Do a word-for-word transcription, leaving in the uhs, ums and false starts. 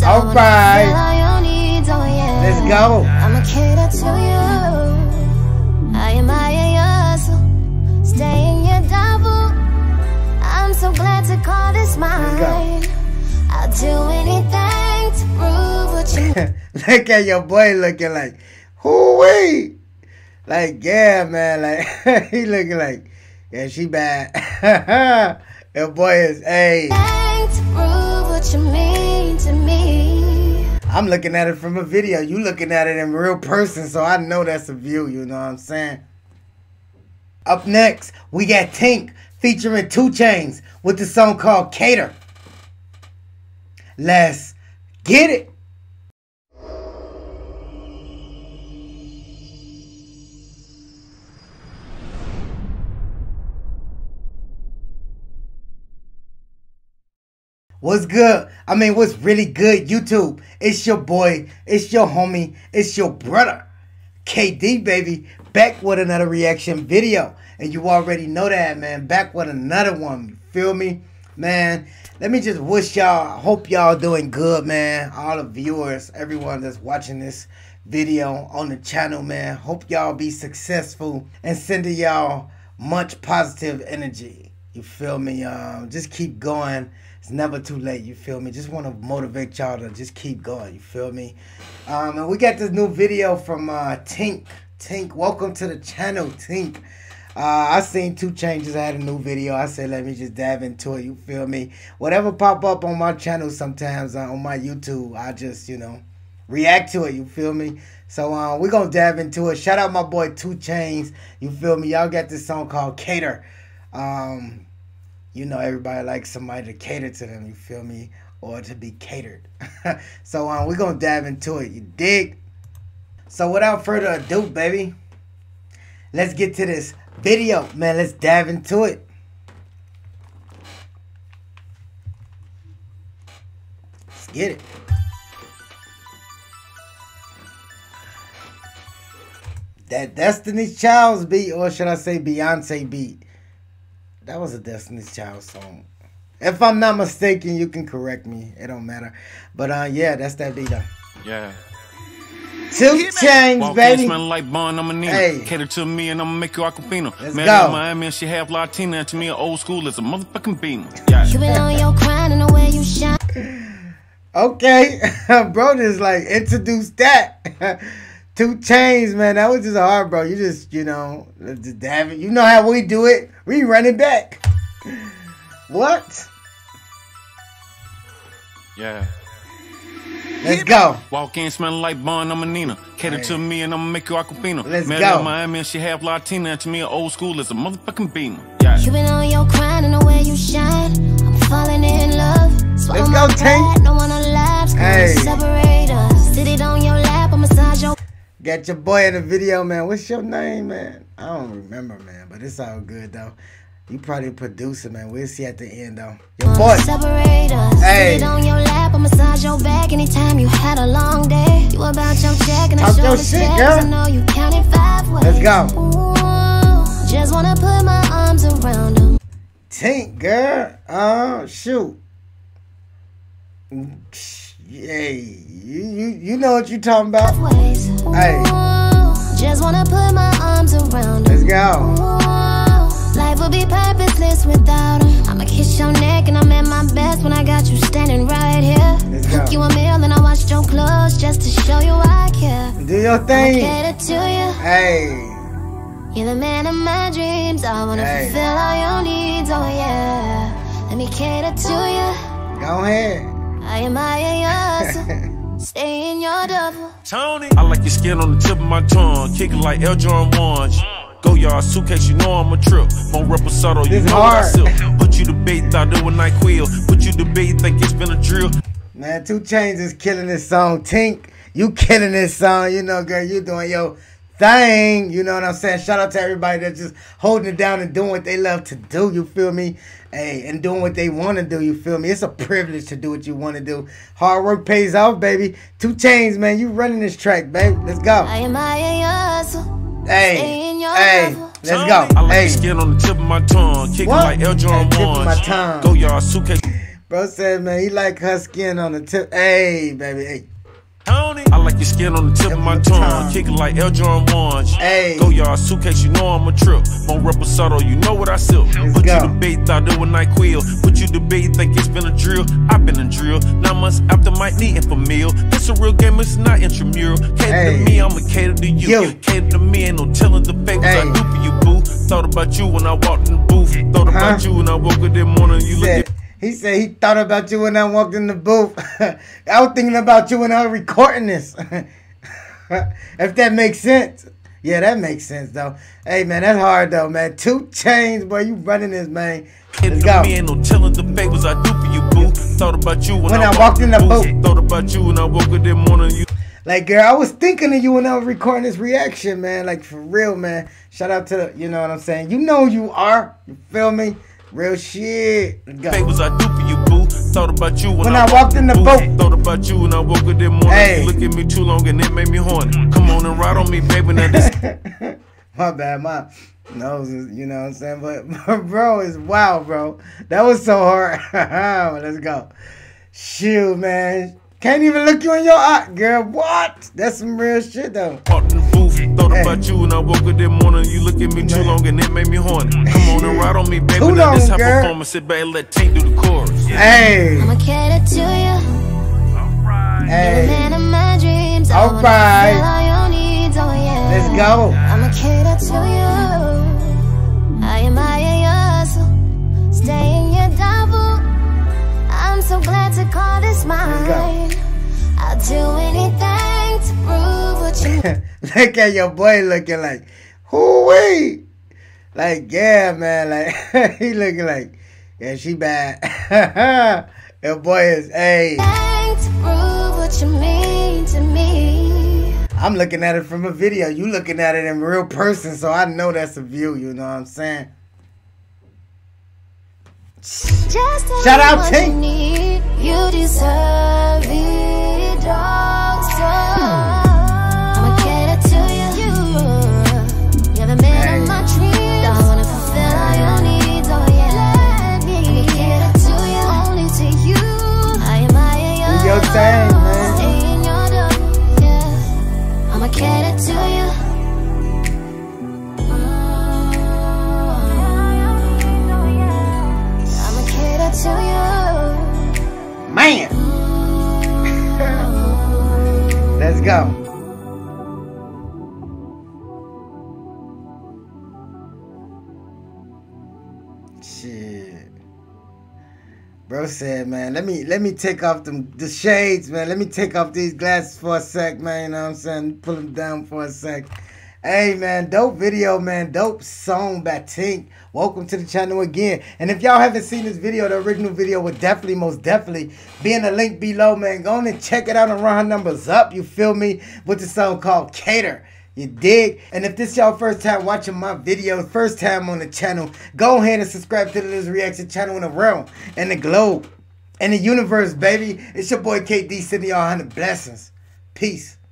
All right. Let's go. I'ma cater to you. I am I yours. Stay in your double. I'm so glad to call this mine. I'll do anything to prove what you Look at your boy looking like, hoo-wee. Like, yeah, man. Like, he looking like, yeah, she bad. Your boy is, hey. to prove what you mean to me. I'm looking at it from a video. You looking at it in real person, so I know that's a view, you know what I'm saying? Up next, we got Tink featuring two Chainz with the song called Cater. Let's get it. What's good? I mean, what's really good, YouTube? It's your boy, it's your homie, it's your brother, K D, baby, back with another reaction video. And you already know that, man, back with another one, you feel me? Man, let me just wish y'all, I hope y'all doing good, man. All the viewers, everyone that's watching this video on the channel, man. Hope y'all be successful and sending y'all much positive energy. You feel me? Um, just keep going. It's never too late, you feel me? Just want to motivate y'all to just keep going, you feel me? Um, and we got this new video from uh, Tink. Tink, welcome to the channel, Tink. Uh, I seen two Chainz. I had a new video. I said, let me just dive into it, you feel me? Whatever pop up on my channel sometimes, uh, on my YouTube, I just, you know, react to it, you feel me? So uh, we're going to dive into it. Shout out my boy two Chainz, you feel me? Y'all got this song called Cater. Um... You know, everybody likes somebody to cater to them, you feel me? Or to be catered. So um, we're going to dive into it, you dig? So without further ado, baby, let's get to this video, man. Let's dive into it. Let's get it. That Destiny's Child's beat, or should I say Beyonce beat? That was a Destiny's Child song. If I'm not mistaken, you can correct me. It don't matter. But uh, yeah, that's that beat. Yeah. two Chainz, baby. Like Bond, I'm a Nina. Hey. Cater to me and I'm gonna make you Aquafina. Let's Man, go. in Miami and she half Latina, and to me, an old school is a motherfucking beamer. Yeah. You been on your grind and the way you shine. Okay, bro, just like introduced that. two Chainz, man. That was just hard, bro. You just, you know, just dive it. You know how we do it. We run it back. What? Yeah. Let's go. Walk in smelling like Bond, I'm a Nina. Cater Hey. to me and I'm gonna make you Aquafina. Let's Man, go. in Miami and she half Latina, and to me, an old school is a motherfucking beamer. Yeah. You been on your grind and the way you shine. I'm falling in love. Swallow Let's my go, Tank. pride, no one alive. Hey. Separate us. Sit it on your lap, I massage your. Got your boy in the video, man. What's your name, man? I don't remember, man, but it's all good, though. You probably a producer, man. We'll see at the end, though. Your boy. Separate us. Hey. Sit it on your lap, I massage your back. Anytime you had a long day, you about your check and I Talk show your the shit, steps. girl. I know you counted five ways. Let's go. Ooh, just wanna put my arms around them. Tink, girl. Oh, shoot. Hey, you, you, you know what you talking about. Ways. Hey. Ooh, just wanna put my arms around Let's them. go. Ooh, life would be purposeless without them. I'ma kiss your neck and I'm at my best when I got you standing right here. Let's go. Cook you a meal and I washed your clothes just to show you I care. Do your I'ma thing. cater to you. Hey. You're the man of my dreams. I wanna Hey. fulfill all your needs. Oh yeah. Let me cater to you. Go ahead. I am I yours. Stay in your double. Tony. I like your skin on the tip of my tongue, kicking like L. Jordan ones. Go yard suitcase, you know I'm a trip. Won't reposado, you This know what I hard. sip. Put you to bait, thought it was night quill. Put you to bait, think it's been a drill. Man, two Chainz is killing this song. Tink, you killing this song. You know, girl, you doing your thing. You know what I'm saying? Shout out to everybody that's just holding it down and doing what they love to do. You feel me? Hey, and doing what they want to do. You feel me? It's a privilege to do what you want to do. Hard work pays off, baby. two Chainz, man, you running this track, baby. Let's go. I am I yours. Hey, Stay in your hey, level. let's I go. like Hey, your skin on the tip of my tongue, kicking What? like L. Jordan Tip of my ones. tongue. Go yard suitcase. Bro said, man, he like her skin on the tip. Hey, baby, hey. Tony. I like your skin on the tip of my tongue. Kick it like L Jordan ones. Hey. Go y'all suitcase, you know I'm a trip. Won't reposado, you know what I sell. Let's Put go. you to bait, thought it was NyQuil. Put you to bait, think it's been a drill. I've been a drill. Nine months after my need for meal. This a real game, it's not intramural. Cater Hey. to me, I'ma cater to you. You. Cater to me, ain't no telling the favors Hey. I do for you, boo. Thought about you when I walked in the booth. Thought Huh? about you when I woke up that morning. You look Said, at he said he thought about you when I walked in the booth. I was thinking about you when I was recording this. If that makes sense. Yeah, that makes sense, though. Hey, man, that's hard, though, man. Two chains, boy, you running this, man. Cater Let's to go. me, ain't no telling the favors I do for you, boo. Thought about you when, When I, I walked in the booth. booth. Thought about you when I woke up that morning. You Like, girl, I was thinking of you when I was recording this reaction, man. Like, for real, man. Shout out to the, you know what I'm saying? You know who you are. You feel me? Real shit. Let's go. favors I do for you, boo. Thought about you when, When I walked in the booth. boat. Thought about you when I woke up that morning. Hey. You look at me too long and it made me horny. Come on and ride on me, baby. Now this My bad, my nose is, you know what I'm saying? But, bro, it's wild, bro. That was so hard. Let's go. Shoot, man. Can't even look you in your eye, girl. What? That's some real shit, though. walked in the booth. Thought Hey. about you when I woke up that morning. You look at me too Man. long and it made me horny. Come on and ride on me, baby. Too Now this long, how girl. performance. Sit back and let Tank do the chorus. Hey. I'ma cater to you. You're the Hey. man of my dreams. I All wanna right. fulfill all your needs, oh yeah. Let's go. I'ma cater to you. I am I your soul. Stay in your double. I'm so glad to call this mine. I'll do anything to prove what you Look at your boy looking like, hoo-wee. Like, yeah, man. Like, he looking like, yeah, she bad. Your boy is, hey. need to prove what you mean to me. I'm looking at it from a video. You looking at it in real person, so I know that's a view. You know what I'm saying? Just tell Shout me out what Tink. you need. You deserve it all, so I'ma cater to you. You're the man Hey. of my dreams. I wanna fulfill all your needs, oh yeah. Let me cater to you, only to you. I am I your Do your thing, man. Stay in your door, yeah. I'ma cater to you. I'ma cater to you. Man. Let's go. Shit. Bro said, man, let me let me take off them the shades, man. Let me take off these glasses for a sec, man. You know what I'm saying? Pull them down for a sec. Hey, man, dope video, man. Dope song by Tink. Welcome to the channel again. And if y'all haven't seen this video, the original video would definitely, most definitely be in the link below, man. Go on and check it out and run her numbers up. You feel me? With the song called Cater. You dig? And if this y'all first time watching my videos, first time on the channel, go ahead and subscribe to this reaction channel in the realm, in the globe, in the universe, baby. It's your boy K D sending y'all one hundred blessings. Peace.